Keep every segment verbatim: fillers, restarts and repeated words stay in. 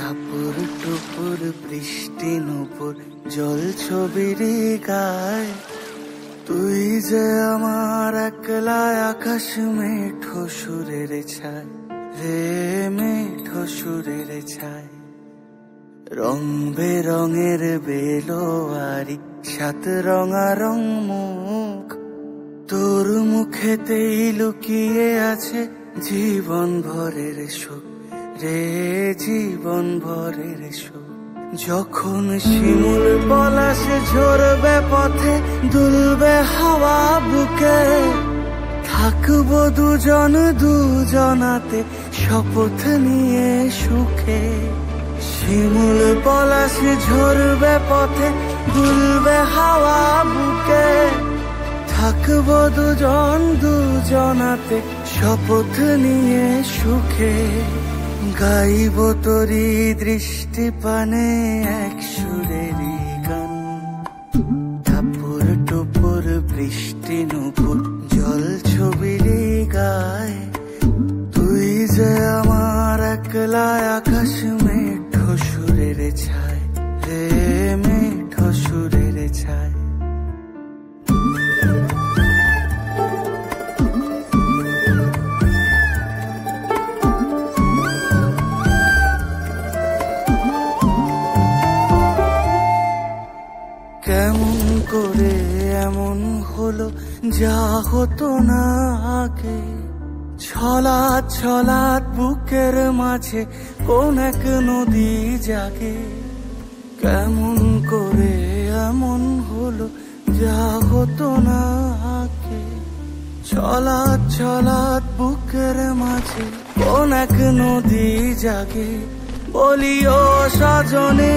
টাপুর টুপুর বৃষ্টি নুপুর জল ছবির গায়, তুই যে আমার একলা আকাশ মেঠো সুরের ছায় রে, মেঠো সুরের ছায়। রং বেরঙের বেলোয়ারি সাত রঙা রং মুখ, তোর মুখেতেই লুকিয়ে আছে জীবন ভরের সুখ রে, জীবন ভরের সুখ। যখন শিমুল পলাশ ঝরবে পথে দুলবে হাওয়া বুকে, থাকবো দুজন দুজনাতে শপথ নিয়ে সুখে। শিমুল পলাশ ঝরবে পথে দুলবে হাওয়া বুকে, থাকবো দুজন দুজনাতে শপথ নিয়ে সুখে। গাইব তোরি দৃষ্টি পানে এক সুরেরই গান, টাপুর টুপুর বৃষ্টি নুপুর জল ছবির গায়, তুই যে আমার একলা আকাশ মেঠো সুরের ছায় রে, মেঠো সুরের ছায়। কেমন করে এমন হলো যা হতো না আগে, ছলাৎ ছলাৎ বুকের মাঝে কোন এক নদী জাগে। কেমন করে এমন হলো যা হতো না আগে, ছলাৎ ছলাৎ বুকের মাঝে কোন এক নদী জাগে। বলিও সজনে,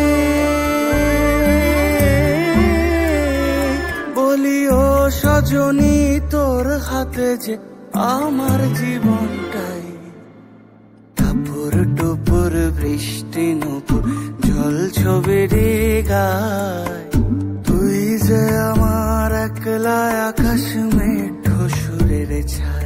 বলিও সজনী, তোর হাতে যে আমার জীবনটাই। টাপুর টুপুর বৃষ্টি নুপুর জল ছবির গায়, তুই যে আমার একলা আকাশ মেঠো সুরের ছায়।